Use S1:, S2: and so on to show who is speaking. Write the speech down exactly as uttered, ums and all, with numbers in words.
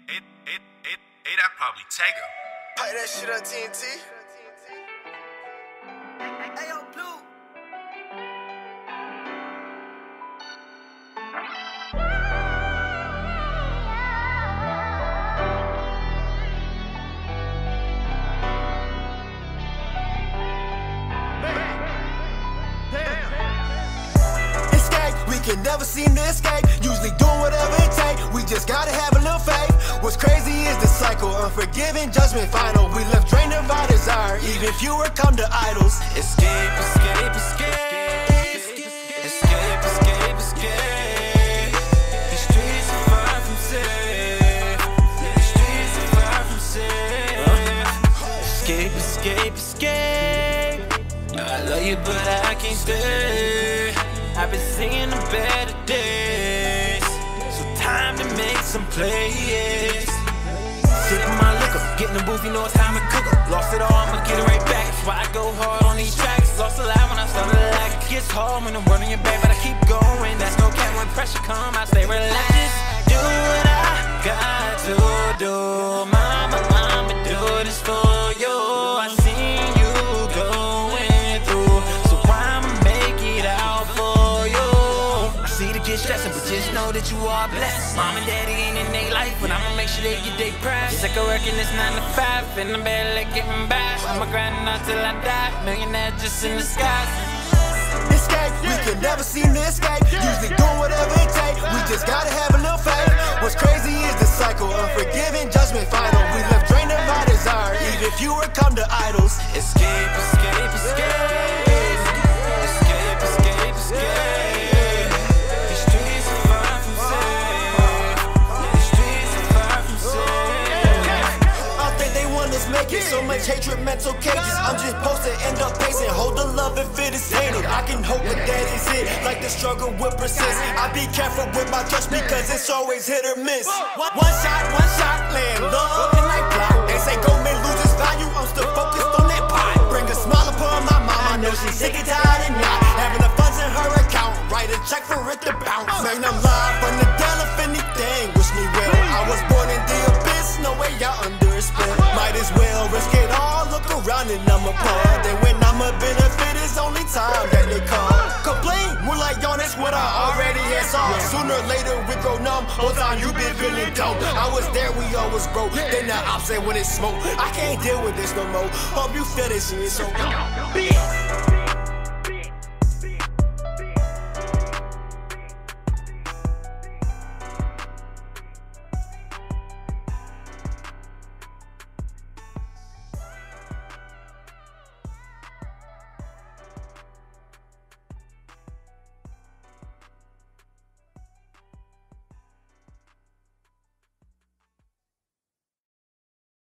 S1: it, it, it, it, that probably take her.
S2: Pipe that shit up, T N T. Hey, yo, Blue.
S3: Can never seem to escape, usually doing whatever it takes. We just gotta have a little faith. What's crazy is the cycle, unforgiving, judgment final. We left drained of our desire, even fewer come to idols.
S4: Escape, escape, escape. Escape, escape, escape. These streets are far from safe. These streets are far from safe. Escape, escape, escape. I love you, but I can't stay. I've been seeing the better days, so time to make some plays. Sipping my liquor, getting the booth, you know it's time to cook her. Lost it all, I'ma get it right back. That's why I go hard on these tracks. Lost a lot when I started to lack. It gets hard when I'm running your back, but I keep going. That's no cap when pressure come, I stay relaxed. Do what I got to do, mama, I'ma do this for you. I seen you going through, so I'ma make it out for see to get stressing, but just know that you are blessed. Mom and daddy ain't in their life, but I'ma make sure they get their pride. Sick of working this nine to five, and I'm barely getting by. I'ma grind out till I die, millionaire just in the skies.
S3: Escape, we can never seem to escape, usually doing whatever it takes. We just gotta have a little faith. What's crazy is the cycle, unforgiving, judgment final. We left drained of our desire, even fewer come to idols.
S4: Escape, escape, escape. Escape, escape, escape.
S3: Make it so much hatred, mental cages. I'm just supposed to end up pacing. Hold the love if it is tainted. I can hope that that is it. Like the struggle will persist. I be careful with my trust because it's always hit or miss. One, one shot, one shot, land love and like block. They say go may lose its value. I'm still focused on that pot. Bring a smile upon my mom. I know she's sick and tired and not having the funds in her account. Write a check for it to bounce. Man, I'm live from the dead if anything. Wish me well. I was born in the abyss. No way y'all under a spell. Might as well risk it all, look around and I'm apart. Then when I'm a benefit, it's only time that they call. Complain, more like y'all, that's what I already had saw. Sooner or later we grow numb, whole time you been feeling dope. I was there, we always broke, then the opposite when it smoke. I can't deal with this no more, hope you feel this shit, so